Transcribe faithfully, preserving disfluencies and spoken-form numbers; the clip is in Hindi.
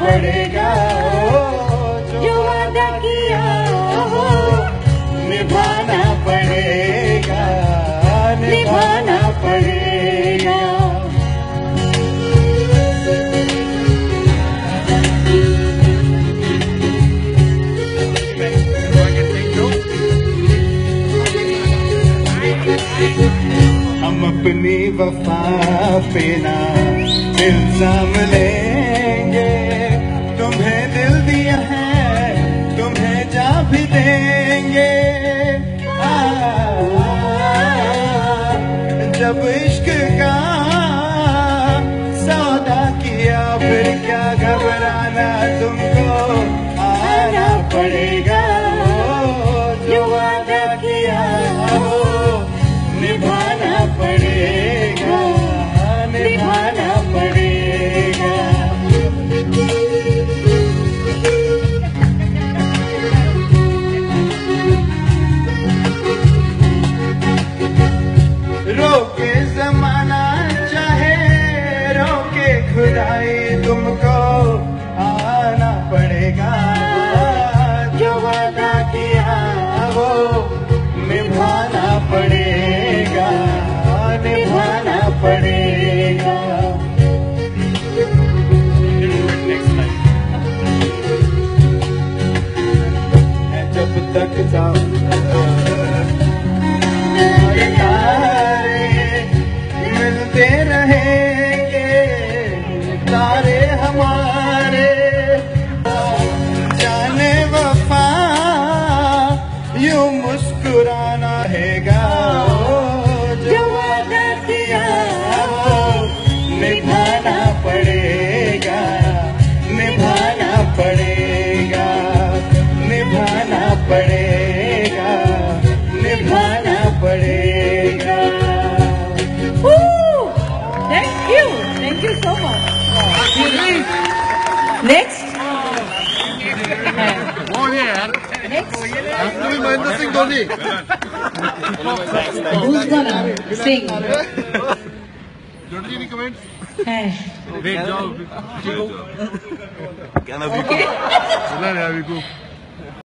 पड़ेगा, जो वादा किया हो निभाना पड़ेगा, निभाना पड़ेगा। हम अपनी वफा पे ना इल्जाम लेंगे, तुम्हें दिल दिया है तुम्हें जा भी देंगे। आ, जब इश्क का सौदा किया फिर क्या घबराना, तुमको आना पड़ेगा, जो वादा किया हो निभाना पड़ेगा, निभाना पड़ेगा। रोके जमाना चाहे रोके खुदाई, तुमको आना पड़ेगा, जो वादा किया वो निभाना पड़ेगा, निभाना पड़ेगा। जब तक तारे मिलते रहेंगे, तारे हमारे जाने वफा यूं मुस्कुराना रहेगा, जो वादा किया वो निभाना पड़ेगा, निभाना पड़ेगा, निभाना पड़ेगा, निभाना पड़ेगा। Thank you, thank you so much. Next. Oh yeah. Next. I'm doing Mahendra Singh Dhoni. Who's gonna sing? Don't you any comments? Hey. Great job. Can I be Okay. Chला यार, अभी को